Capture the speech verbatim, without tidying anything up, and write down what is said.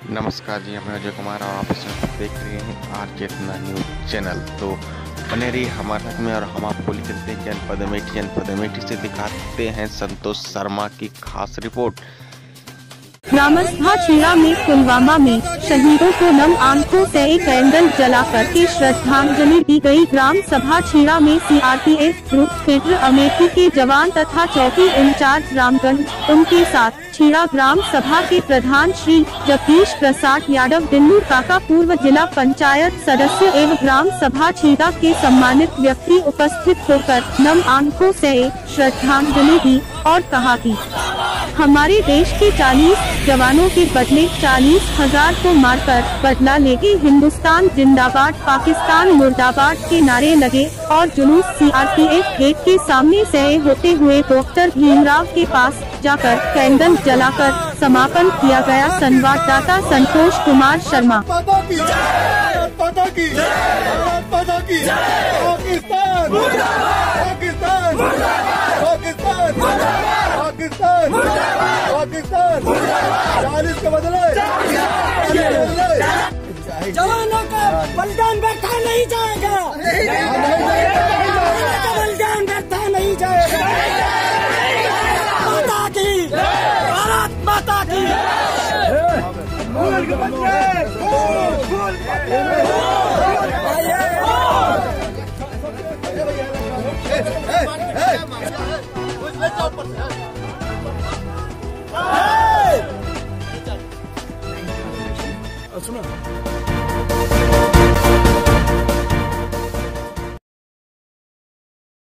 नमस्कार जी, मैं अजय कुमार और आप इस वक्त देख रहे हैं आर के रत्ना न्यूज चैनल। तो बने रहिए हमारे साथ में और हम आपको लिख देते हैं जनपद अमेठी जनपद अमेठी से दिखाते हैं संतोष शर्मा की खास रिपोर्ट। ग्रामसभा छीड़ा में पुलवामा में शहीदों को नम आंखों से एक कैंडल जलाकर के श्रद्धांजलि दी गई। ग्राम सभा छीड़ा में सीआरपीएफ ग्रुप फीडर अमेठी के जवान तथा चौकी इंचार्ज रामगंज उनके साथ छीड़ा ग्राम सभा के प्रधान श्री जगदीश प्रसाद यादव, दिल्ली काका पूर्व जिला पंचायत सदस्य एवं ग्राम सभा छीड़ा के सम्मानित व्यक्ति उपस्थित होकर नम आंखों से श्रद्धांजलि दी और कहा कि हमारे देश के चालीस जवानों के बदले चालीस हजार को मारकर बदला लेके हिंदुस्तान जिंदाबाद पाकिस्तान मुर्दाबाद के नारे लगे और जुलूस सीआरपीएफ गेट के सामने से होते हुए डॉक्टर भीमराव के पास जाकर कैंडल जलाकर समापन किया गया। संवाददाता संतोष कुमार शर्मा। चालीस के बदले जवानों का बलिदान व्यर्था नहीं जाएगा, बलिदान व्यर्था नहीं जाएगा। माता की भारत माता की सुनो।